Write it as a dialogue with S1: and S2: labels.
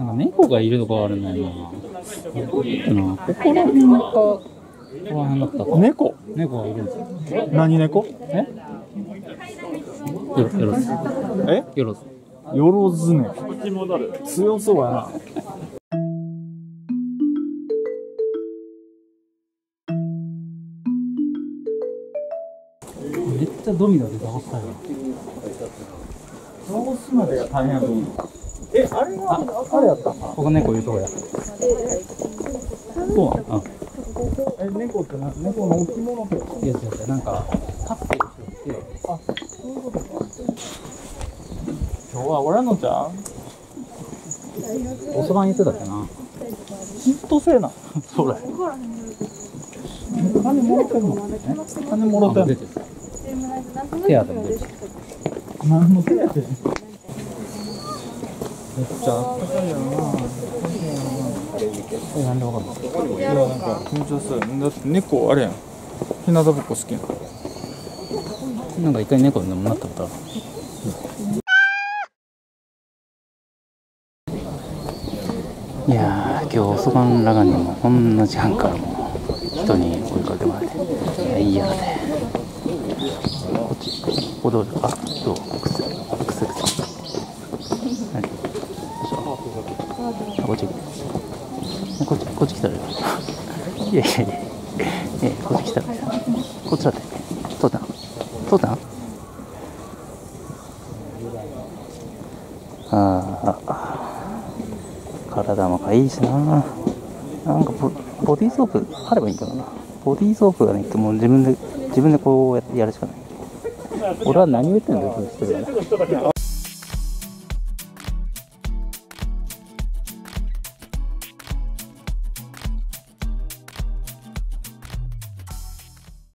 S1: か猫がいるとこあるんだよな。ここら辺か、ここら辺だったか。猫がいるんですよ。
S2: 何猫？
S1: よろず。よろず。
S2: よろずね。強そうやな。
S1: めっちゃドミノで倒したいな。
S2: 倒すまでが大変やと思う。あれやった。
S1: ここ猫いるとこや。そうなの？
S2: 猫って猫の置物って。
S1: いや違う、なんかカプセルしてて。
S2: そういうことか。今日は俺のじゃん。
S1: おそばに言ってたっけな。
S2: ヒットせえな。それ。金もろてんの？金もろてんの？
S1: 手当ても出てる。
S2: 何の手当て？
S1: めっちゃあったかいよな。なんでわかんない？
S2: いや、なんか緊張する。だって猫あれやん。日向ぼっこ好きやん。
S1: なんか一回猫でもなったことある。いやー、今日遅番ラガンにもこんな時間からも人に声かけまれて、いやね。こっち、ここどうですか？どう？くす何？こっち来たらいやこっち来たらこっちだって通ったん体もかいいしな。なんかボディーソープあればいいけどな。ボディーソープがね、もう自分でこうやるしかない。俺は何を言ってんだよ、そういう人がね。